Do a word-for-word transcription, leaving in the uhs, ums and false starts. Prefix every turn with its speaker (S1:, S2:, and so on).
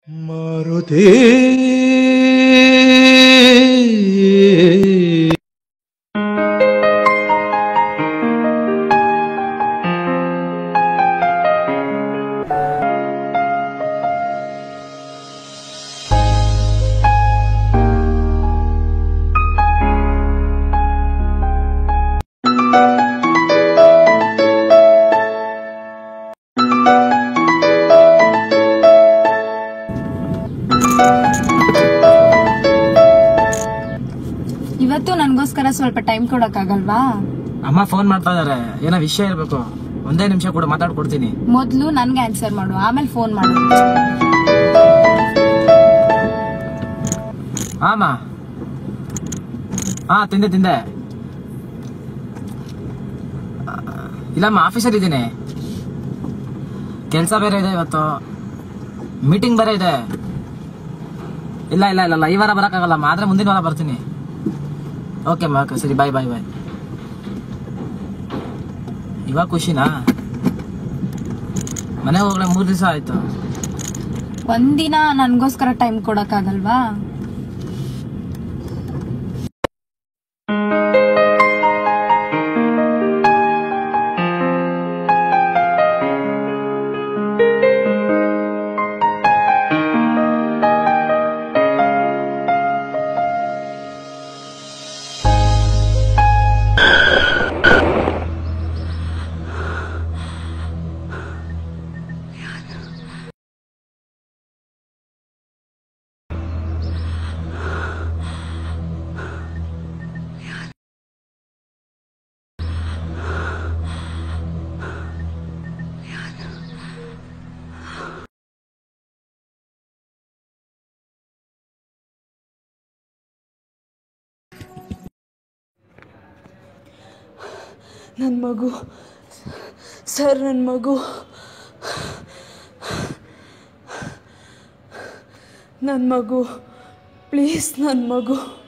S1: ಮಾರುತಿ
S2: ಇವತ್ತು ನನಗೋಸ್ಕರ ಸ್ವಲ್ಪ ಟೈಮ್ ಕೊಡಕ್ಕಾಗಲ್ವಾ?
S3: ಅಮ್ಮ ಫೋನ್ ಮಾಡ್ತಾ ಇದಾರೆ, ಏನೋ ವಿಷಯ ಇರ್ಬೇಕು. ಒಂದೇ ನಿಮಿಷ ಕೂಡ ಮಾತಾಡ್ಕೊಡ್ತೀನಿ.
S2: ಮೊದ್ಲು ನನ್ಗೆ ಆನ್ಸರ್ ಮಾಡು, ಆಮೇಲೆ ಫೋನ್ ಮಾಡು.
S3: ಅಮ್ಮ ಹಾ ತಿಂದೆ ತಿಂದೆ ಇಲ್ಲಮ್ಮ, ಆಫೀಸಲ್ಲಿ ಇದ್ದೀನಿ. ಕೆಲಸ ಬೇರೆ ಇದೆ, ಇವತ್ತು ಮೀಟಿಂಗ್ ಬೇರೆ ಇದೆ. ಇಲ್ಲ ಇಲ್ಲ ಇಲ್ಲ ಈ ವಾರ ಬರೋಕ್ಕಾಗಲ್ಲಮ್ಮ, ಆದ್ರೆ ಮುಂದಿನ ವಾರ ಬರ್ತೀನಿ. ಓಕೆ ಅಮ್ಮ, ಓಕೆ ಸರಿ, ಬಾಯ್ ಬಾಯ್ ಬಾಯ್. ಇವಾಗ ಖುಷಿನಾ? ಮನೆ ಹೋಗ್ಲೆ ಮೂರ್ ದಿವಸ ಆಯ್ತು.
S2: ಒಂದಿನ ನನ್ಗೋಸ್ಕರ ಟೈಮ್ ಕೊಡಕ್ಕಾಗಲ್ವಾ?
S4: ನನ್ನ ಮಗು ಸರ್, ನನ್ನ ಮಗು ನನ್ನ ಮಗು ಪ್ಲೀಸ್, ನನ್ನ ಮಗು